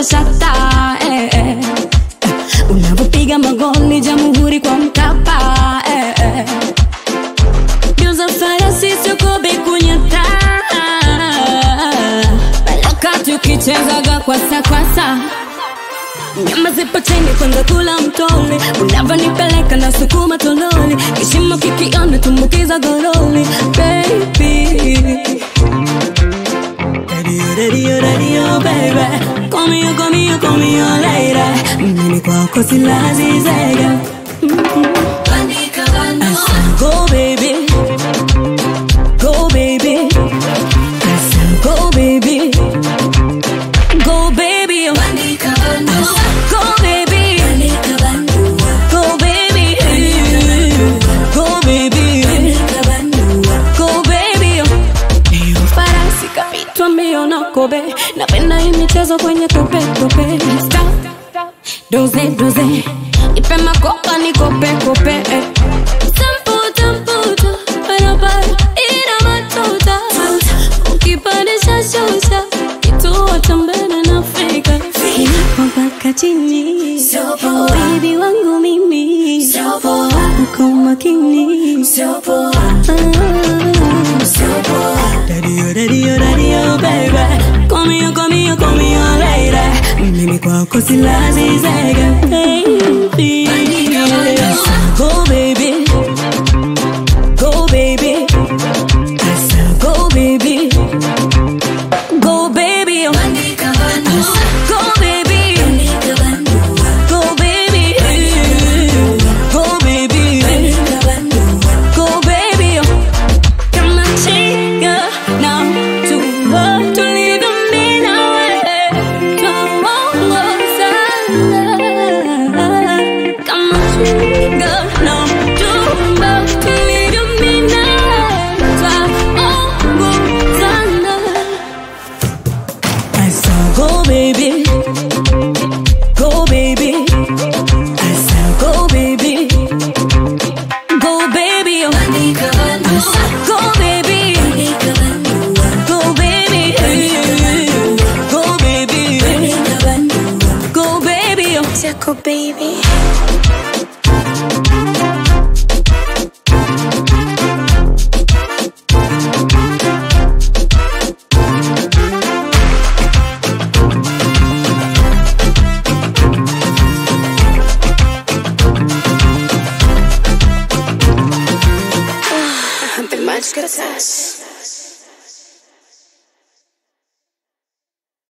shata Unapopiga magoli jamhuri kwa Mkapa Geuza farasi sokobe kunyata Balaka tukichezaga kwasa Nyama zipo chini kwanza kula mtole Unavyonipeleka na sukuma tololi Kishimo kikiona tumbukiza gololi Baby Daddy, oh baby Call me your lady Mimi kwako silazi zega I said go baby Go baby I said go baby Go baby I said go baby Go baby Go baby Go baby Iyo farasi kapitwa mbio na kobe Napenda hii michezo kwenye tope Stop Doze Ipe makopa ni kope Tamputa Barabara ina matuta Ukipandisha shusha Kituwa tambena na Afrika Inapopaka chini Baby wangu mimi Uko makini Daddy, oh baby Call me your lady Mimi kwako silazi zega Baby Go baby Go baby I said go baby Go baby I said go baby Go baby Go baby Go baby Come on chica now to work to leave me now Come on Come on chica now to work to leave me now I said go baby Go baby I said go baby Go baby I said go baby Go baby Go baby Go baby Go baby Bem mais que